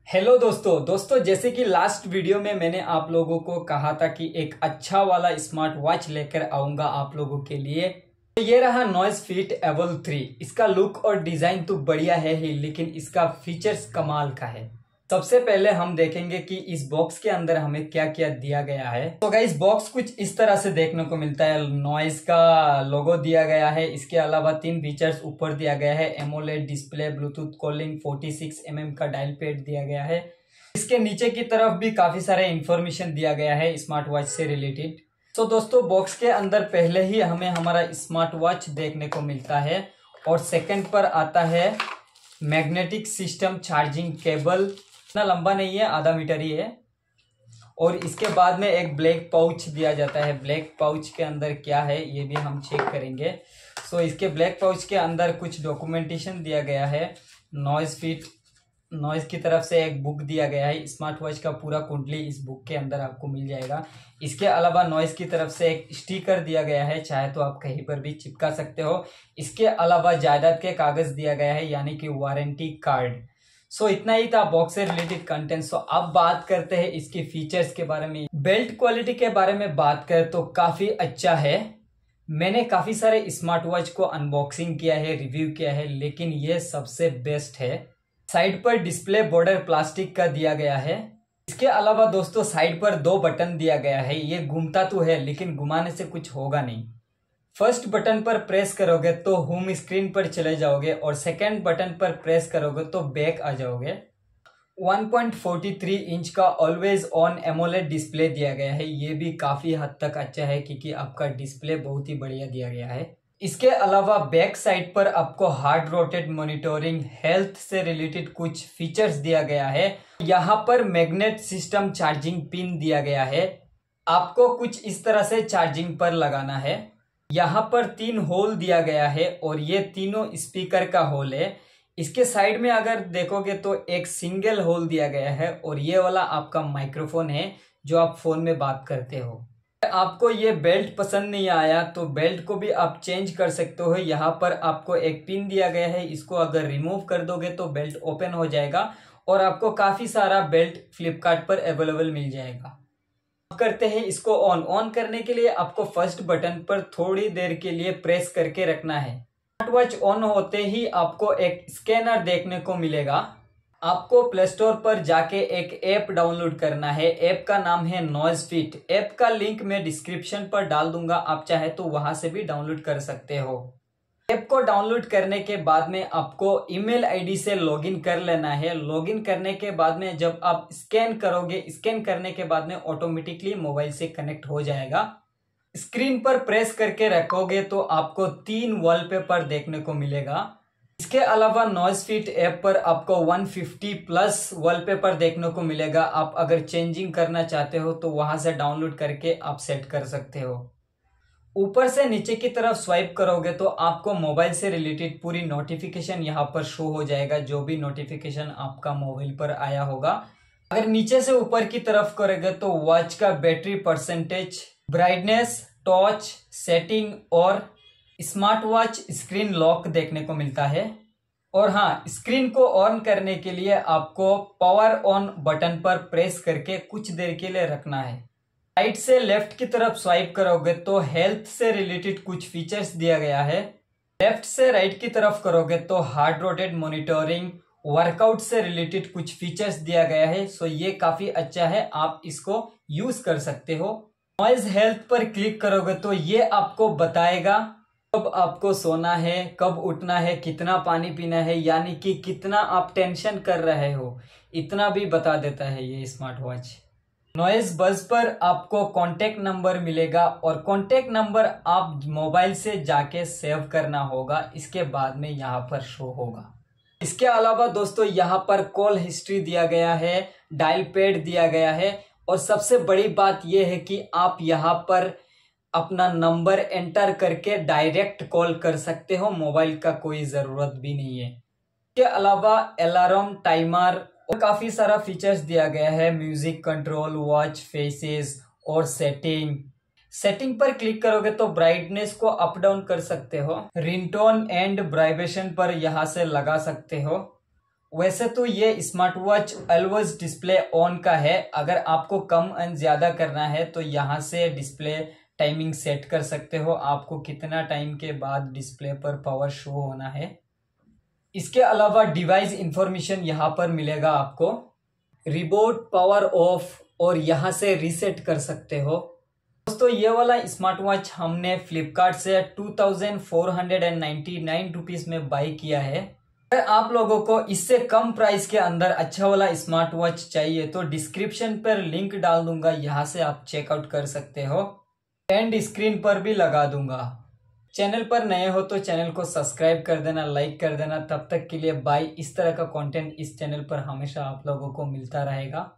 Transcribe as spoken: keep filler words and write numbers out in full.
Hello दोस्तों दोस्तों जैसे कि लास्ट वीडियो में मैंने आप लोगों को कहा था कि एक अच्छा वाला स्मार्ट वॉच लेकर आऊंगा आप लोगों के लिए। तो ये रहा नॉइज फिट एवोल थ्री। इसका लुक और डिजाइन तो बढ़िया है ही, लेकिन इसका फीचर्स कमाल का है। सबसे पहले हम देखेंगे कि इस बॉक्स के अंदर हमें क्या क्या दिया गया है। तो गाइस बॉक्स कुछ इस तरह से देखने को मिलता है। नॉइज का लोगो दिया गया है। इसके अलावा तीन फीचर्स ऊपर दिया गया है। AMOLED display, Bluetooth calling, forty six M M का डायल पैड दिया गया है। इसके नीचे की तरफ भी काफी सारे इंफॉर्मेशन दिया गया है स्मार्ट वॉच से रिलेटेड। तो दोस्तों बॉक्स के अंदर पहले ही हमें हमारा स्मार्ट वॉच देखने को मिलता है और सेकंड पर आता है मैग्नेटिक सिस्टम चार्जिंग केबल। इतना लंबा नहीं है, आधा मीटर ही है। और इसके बाद में एक ब्लैक पाउच दिया जाता है। ब्लैक पाउच के अंदर क्या है ये भी हम चेक करेंगे। सो इसके ब्लैक पाउच के अंदर कुछ डॉक्यूमेंटेशन दिया गया है। नॉइज फिट नॉइज की तरफ से एक बुक दिया गया है। स्मार्ट वॉच का पूरा कुंडली इस बुक के अंदर आपको मिल जाएगा। इसके अलावा नॉइज की तरफ से एक स्टिकर दिया गया है, चाहे तो आप कहीं पर भी चिपका सकते हो। इसके अलावा जायदाद के कागज दिया गया है, यानी कि वारंटी कार्ड। सो so, इतना ही था बॉक्स से रिलेटेड कंटेंट। सो अब बात करते हैं इसके फीचर्स के बारे में। बेल्ट क्वालिटी के बारे में बात करें तो काफी अच्छा है। मैंने काफी सारे स्मार्ट वॉच को अनबॉक्सिंग किया है, रिव्यू किया है, लेकिन ये सबसे बेस्ट है। साइड पर डिस्प्ले बॉर्डर प्लास्टिक का दिया गया है। इसके अलावा दोस्तों साइड पर दो बटन दिया गया है। ये घूमता तो है लेकिन घुमाने से कुछ होगा नहीं। फर्स्ट बटन पर प्रेस करोगे तो होम स्क्रीन पर चले जाओगे और सेकंड बटन पर प्रेस करोगे तो बैक आ जाओगे। One point four three inch का ऑलवेज ऑन एमोलेड डिस्प्ले दिया गया है। ये भी काफी हद तक अच्छा है क्योंकि आपका डिस्प्ले बहुत ही बढ़िया दिया गया है। इसके अलावा बैक साइड पर आपको हार्ड रोटेट मॉनिटरिंग, हेल्थ से रिलेटेड कुछ फीचर्स दिया गया है। यहाँ पर मैग्नेट सिस्टम चार्जिंग पिन दिया गया है। आपको कुछ इस तरह से चार्जिंग पर लगाना है। यहाँ पर तीन होल दिया गया है और ये तीनों स्पीकर का होल है। इसके साइड में अगर देखोगे तो एक सिंगल होल दिया गया है और ये वाला आपका माइक्रोफोन है जो आप फोन में बात करते हो। आपको ये बेल्ट पसंद नहीं आया तो बेल्ट को भी आप चेंज कर सकते हो। यहाँ पर आपको एक पिन दिया गया है, इसको अगर रिमूव कर दोगे तो बेल्ट ओपन हो जाएगा और आपको काफी सारा बेल्ट फ्लिपकार्ट पर अवेलेबल मिल जाएगा। करते हैं इसको ऑन ऑन करने के लिए आपको फर्स्ट बटन पर थोड़ी देर के लिए प्रेस करके रखना है। स्मार्ट वॉच ऑन होते ही आपको एक स्कैनर देखने को मिलेगा। आपको प्ले स्टोर पर जाके एक ऐप डाउनलोड करना है। ऐप का नाम है नॉइज फिट। ऐप का लिंक मैं डिस्क्रिप्शन पर डाल दूंगा, आप चाहे तो वहां से भी डाउनलोड कर सकते हो। ऐप को डाउनलोड करने के बाद में आपको ईमेल आईडी से लॉगिन कर लेना है। लॉगिन करने के बाद में जब आप स्कैन करोगे, स्कैन करने के बाद में ऑटोमेटिकली मोबाइल से कनेक्ट हो जाएगा। स्क्रीन पर प्रेस करके रखोगे तो आपको तीन वॉलपेपर देखने को मिलेगा। इसके अलावा नॉइज फिट ऐप पर आपको वन फिफ्टी प्लस वॉलपेपर देखने को मिलेगा। आप अगर चेंजिंग करना चाहते हो तो वहां से डाउनलोड करके आप सेट कर सकते हो। ऊपर से नीचे की तरफ स्वाइप करोगे तो आपको मोबाइल से रिलेटेड पूरी नोटिफिकेशन यहाँ पर शो हो जाएगा, जो भी नोटिफिकेशन आपका मोबाइल पर आया होगा। अगर नीचे से ऊपर की तरफ करोगे तो वॉच का battery percentage, brightness, torch, setting और स्मार्ट वॉच स्क्रीन लॉक देखने को मिलता है। और हाँ, स्क्रीन को ऑन करने के लिए आपको पावर ऑन बटन पर प्रेस करके कुछ देर के लिए रखना है। राइट से लेफ्ट की तरफ स्वाइप करोगे तो हेल्थ से रिलेटेड कुछ फीचर्स दिया गया है। लेफ्ट से राइट की तरफ करोगे तो हार्ड रोटेट मॉनिटरिंग, वर्कआउट से रिलेटेड कुछ फीचर्स दिया गया है। सो ये काफी अच्छा है, आप इसको यूज कर सकते हो। नॉइज हेल्थ पर क्लिक करोगे तो ये आपको बताएगा कब आपको सोना है, कब उठना है, कितना पानी पीना है, यानी कि कितना आप टेंशन कर रहे हो, इतना भी बता देता है ये स्मार्ट वॉच। नॉइज बज पर आपको कॉन्टेक्ट नंबर मिलेगा और कॉन्टेक्ट नंबर आप मोबाइल से जाके सेव करना होगा। इसके बाद में यहाँ पर शो होगा। इसके अलावा दोस्तों यहाँ पर कॉल हिस्ट्री दिया गया है, डायल पैड दिया गया है और सबसे बड़ी बात यह है कि आप यहाँ पर अपना नंबर एंटर करके डायरेक्ट कॉल कर सकते हो। मोबाइल का कोई जरूरत भी नहीं है। इसके अलावा अलार्म, टाइमर और काफी सारा फीचर्स दिया गया है। म्यूजिक कंट्रोल, वॉच फेसेस और सेटिंग। सेटिंग पर क्लिक करोगे तो ब्राइटनेस को अप डाउन कर सकते हो। रिंगटोन एंड वाइब्रेशन पर यहाँ से लगा सकते हो। वैसे तो ये smart watch always display on का है। अगर आपको कम एंड ज्यादा करना है तो यहाँ से डिस्प्ले टाइमिंग सेट कर सकते हो, आपको कितना टाइम के बाद डिस्प्ले पर पावर शो होना है। इसके अलावा डिवाइस इंफॉर्मेशन यहाँ पर मिलेगा आपको, रिबोट, पावर ऑफ, और यहाँ से रीसेट कर सकते हो। दोस्तों ये वाला स्मार्ट वॉच हमने फ्लिपकार्ट से two thousand four hundred ninety nine rupees में बाई किया है। अगर आप लोगों को इससे कम प्राइस के अंदर अच्छा वाला स्मार्ट वॉच चाहिए तो डिस्क्रिप्शन पर लिंक डाल दूंगा, यहाँ से आप चेकआउट कर सकते हो, एंड स्क्रीन पर भी लगा दूंगा। चैनल पर नए हो तो चैनल को सब्सक्राइब कर देना, लाइक कर देना। तब तक के लिए बाय। इस तरह का कंटेंट इस चैनल पर हमेशा आप लोगों को मिलता रहेगा।